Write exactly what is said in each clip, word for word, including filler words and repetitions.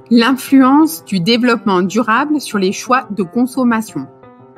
L'influence du développement durable sur les choix de consommation.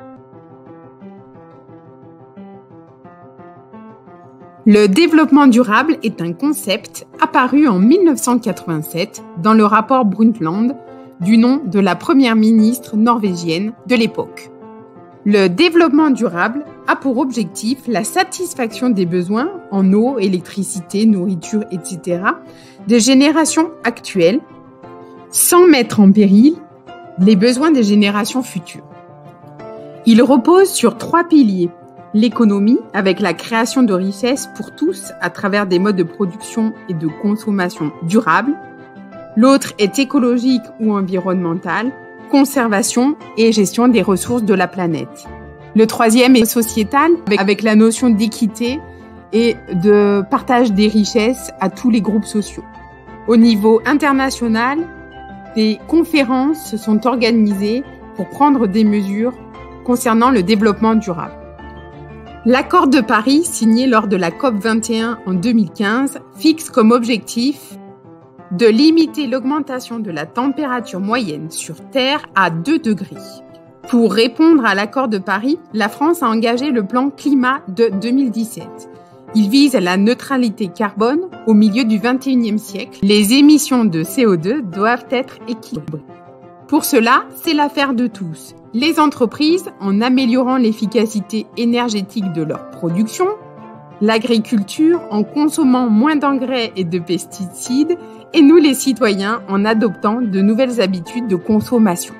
Le développement durable est un concept apparu en mille neuf cent quatre-vingt-sept dans le rapport Brundtland du nom de la première ministre norvégienne de l'époque. Le développement durable a pour objectif la satisfaction des besoins en eau, électricité, nourriture, et cetera des générations actuelles sans mettre en péril les besoins des générations futures. Il repose sur trois piliers. L'économie, avec la création de richesses pour tous à travers des modes de production et de consommation durables. L'autre est écologique ou environnemental, conservation et gestion des ressources de la planète. Le troisième est sociétal, avec la notion d'équité et de partage des richesses à tous les groupes sociaux. Au niveau international, des conférences se sont organisées pour prendre des mesures concernant le développement durable. L'accord de Paris, signé lors de la COP vingt et un en deux mille quinze, fixe comme objectif de limiter l'augmentation de la température moyenne sur Terre à deux degrés. Pour répondre à l'accord de Paris, la France a engagé le plan climat de deux mille dix-sept. Il vise à la neutralité carbone au milieu du vingt et unième siècle. Les émissions de C O deux doivent être équilibrées. Pour cela, c'est l'affaire de tous. Les entreprises, en améliorant l'efficacité énergétique de leur production, l'agriculture, en consommant moins d'engrais et de pesticides, et nous les citoyens, en adoptant de nouvelles habitudes de consommation.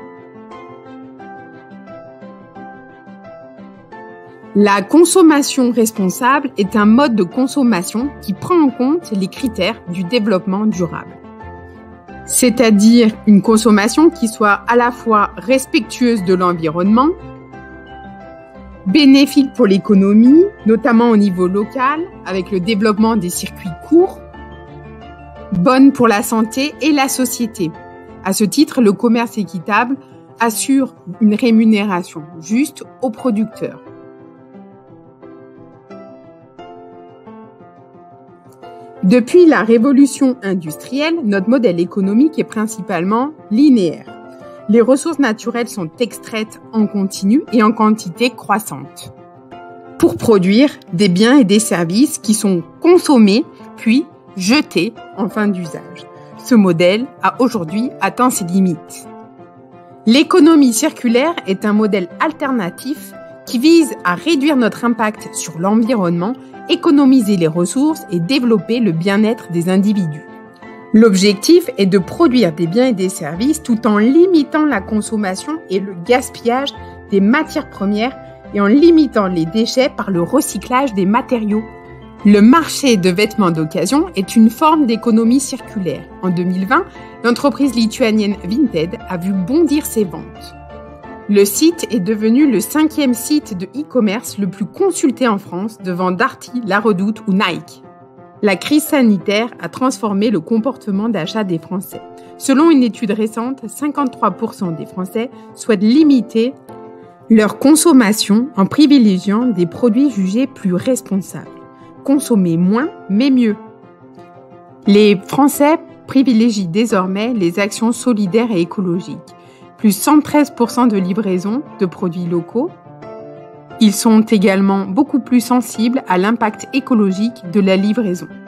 La consommation responsable est un mode de consommation qui prend en compte les critères du développement durable. C'est-à-dire une consommation qui soit à la fois respectueuse de l'environnement, bénéfique pour l'économie, notamment au niveau local, avec le développement des circuits courts, bonne pour la santé et la société. À ce titre, le commerce équitable assure une rémunération juste aux producteurs. Depuis la révolution industrielle, notre modèle économique est principalement linéaire. Les ressources naturelles sont extraites en continu et en quantité croissante pour produire des biens et des services qui sont consommés puis jetés en fin d'usage. Ce modèle a aujourd'hui atteint ses limites. L'économie circulaire est un modèle alternatif qui vise à réduire notre impact sur l'environnement, économiser les ressources et développer le bien-être des individus. L'objectif est de produire des biens et des services tout en limitant la consommation et le gaspillage des matières premières et en limitant les déchets par le recyclage des matériaux. Le marché de vêtements d'occasion est une forme d'économie circulaire. En deux mille vingt, l'entreprise lituanienne Vinted a vu bondir ses ventes. Le site est devenu le cinquième site de e-commerce le plus consulté en France, devant Darty, La Redoute ou Nike. La crise sanitaire a transformé le comportement d'achat des Français. Selon une étude récente, cinquante-trois pour cent des Français souhaitent limiter leur consommation en privilégiant des produits jugés plus responsables. Consommer moins, mais mieux. Les Français privilégient désormais les actions solidaires et écologiques. Plus cent treize pour cent de livraison de produits locaux. Ils sont également beaucoup plus sensibles à l'impact écologique de la livraison.